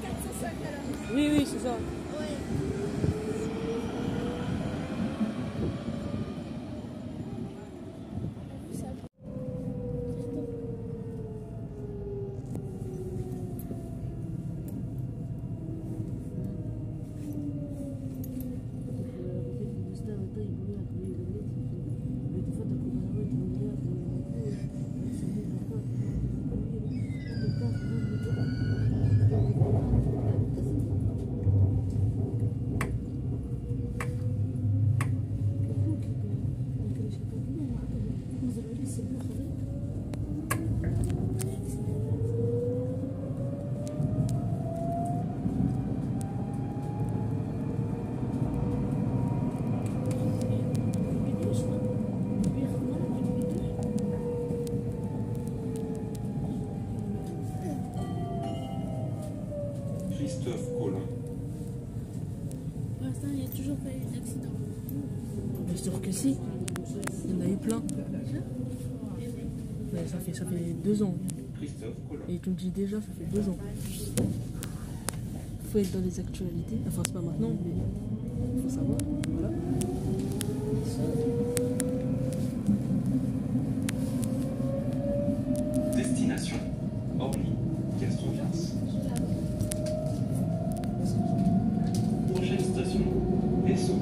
Oui, oui, c'est ça. Christophe Colin. Pour l'instant, il n'y a toujours pas eu d'accident. Bien sûr que si. Il y en a eu plein. Mais ça fait 2 ans. Christophe Colin. Et tu me dis déjà, ça fait 2 ans. Faut être dans les actualités. Enfin, c'est pas maintenant, mais il faut savoir. Voilà. Destination Orly, Castrovias. Prochaine station, Les Saules.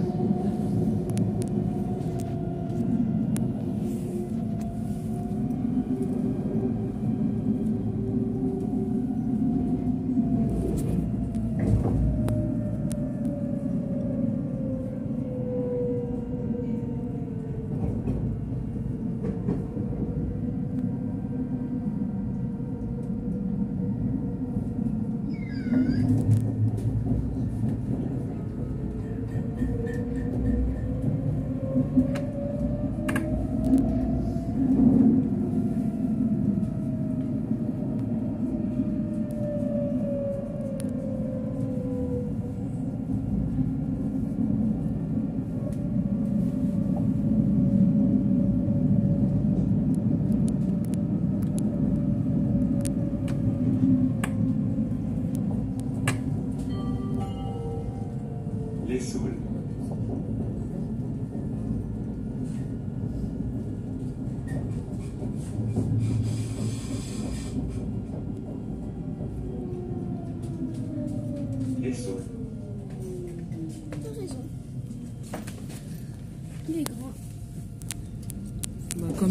Les Saules. Les Saules. T'as raison. Il est grand. Bah, comme...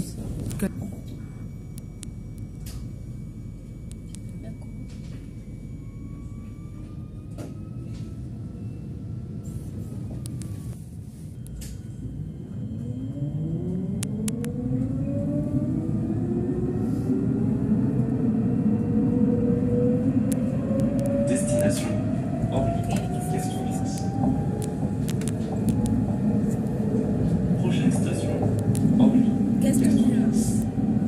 Destination Orly, Castrovias. Prochaine station Orly, Castrovias.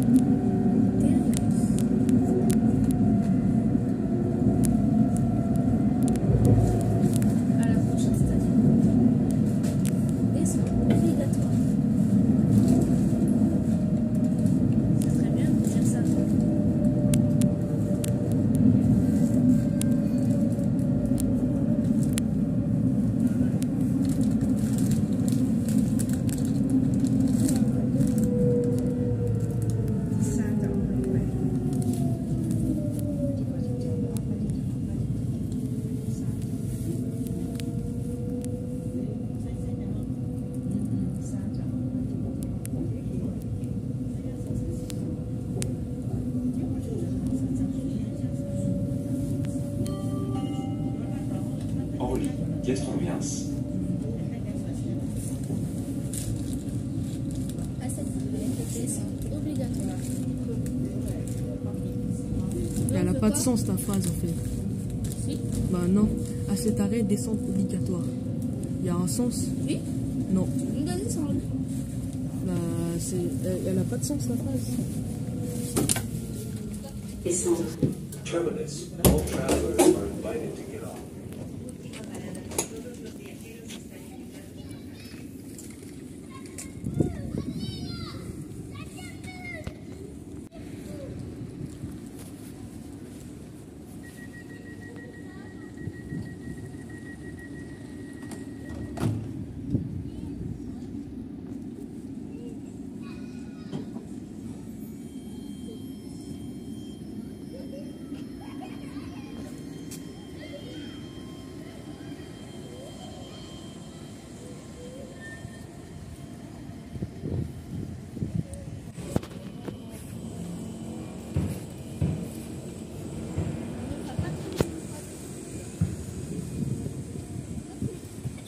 À la prochaine station. Descends, obligatoire. C'est très bien de dire ça. Orly, Castrovias. À cette descente obligatoire. Elle a pas de sens ta phrase en fait. Si. Bah non. À cet arrêt, descente obligatoire. Il y a un sens? Oui. Non. On doit descendre. Bah, elle a pas de sens la phrase. Terminus. All travelers are invited to get off.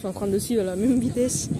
en train de suivre à la même vitesse.